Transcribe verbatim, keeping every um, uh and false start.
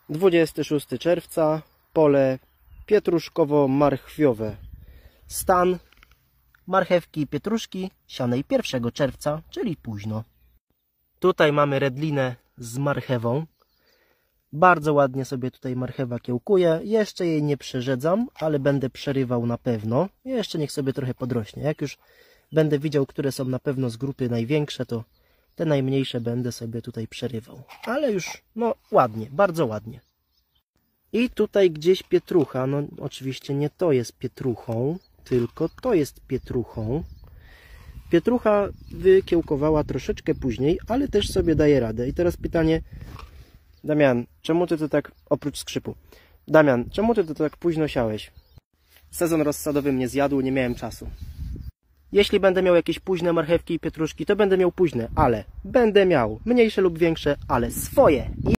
dwudziestego szóstego czerwca, pole pietruszkowo-marchwiowe. Stan marchewki i pietruszki sianej pierwszego czerwca, czyli późno. Tutaj mamy redlinę z marchewą. Bardzo ładnie sobie tutaj marchewa kiełkuje. Jeszcze jej nie przerzedzam, ale będę przerywał na pewno. Jeszcze niech sobie trochę podrośnie. Jak już będę widział, które są na pewno z grupy największe, to te najmniejsze będę sobie tutaj przerywał. Ale już, no ładnie, bardzo ładnie. I tutaj gdzieś pietrucha. No oczywiście nie to jest pietruchą, tylko to jest pietruchą. Pietrucha wykiełkowała troszeczkę później, ale też sobie daje radę. I teraz pytanie, Damian, czemu ty to tak, oprócz skrzypu, Damian, czemu ty to tak późno siałeś? Sezon rozsadowy mnie zjadł, nie miałem czasu. Jeśli będę miał jakieś późne marchewki i pietruszki, to będę miał późne, ale będę miał mniejsze lub większe, ale swoje.